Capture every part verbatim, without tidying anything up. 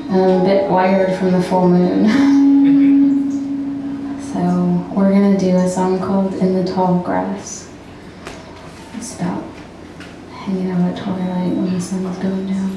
and I'm a bit wired from the full moon. So we're gonna do a song called In the Tall Grass. It's about hanging out at twilight when the sun's going down.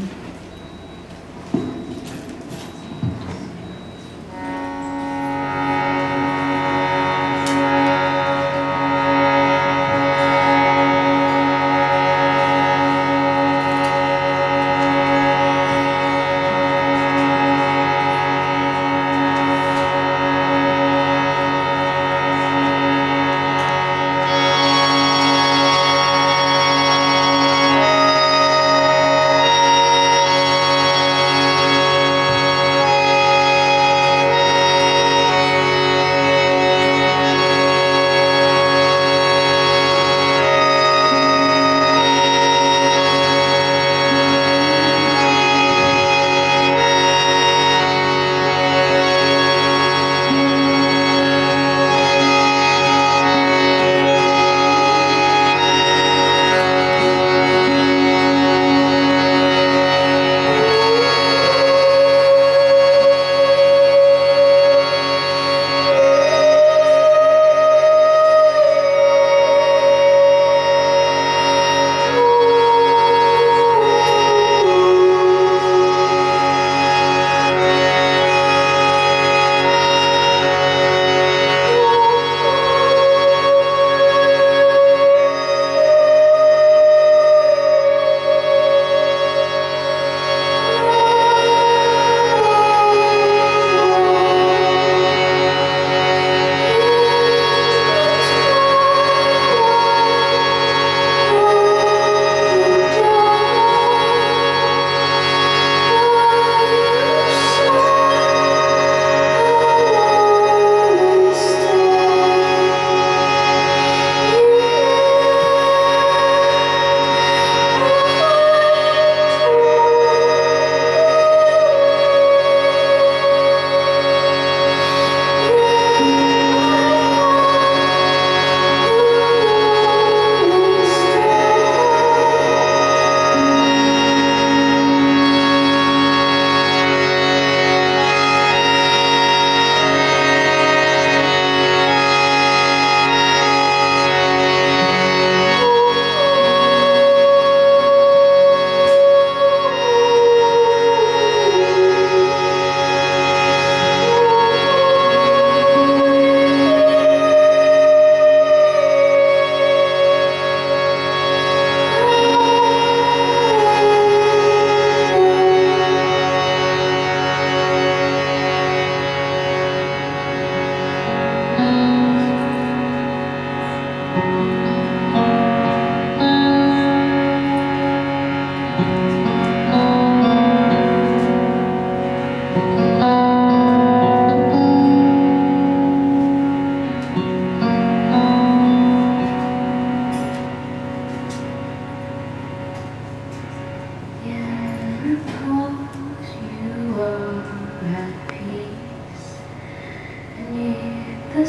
The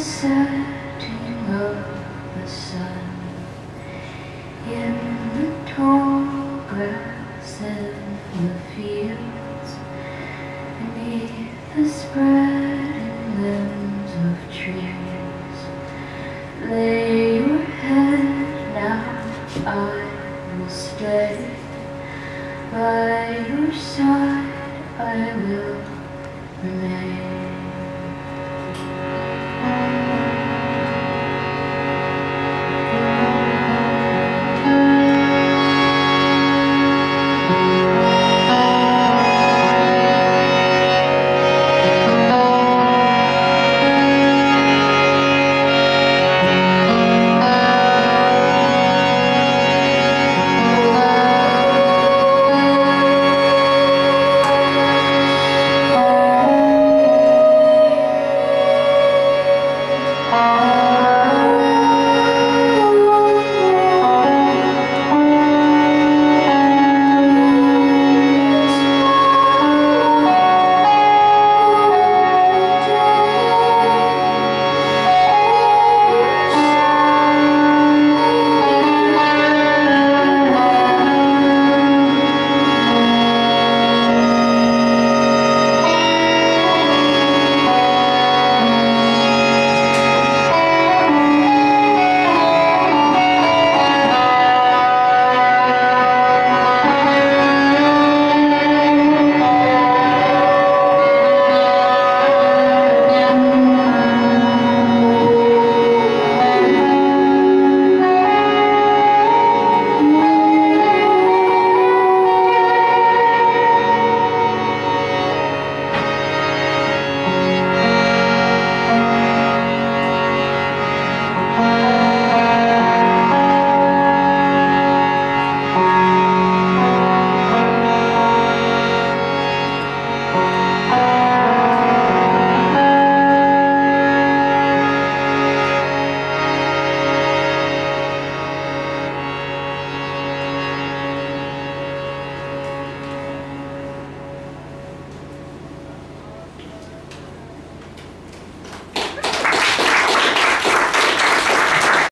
setting of the sun in the tall grass and the fields, beneath the spreading limbs of trees. Lay your head now, I will stay by your side, I will remain.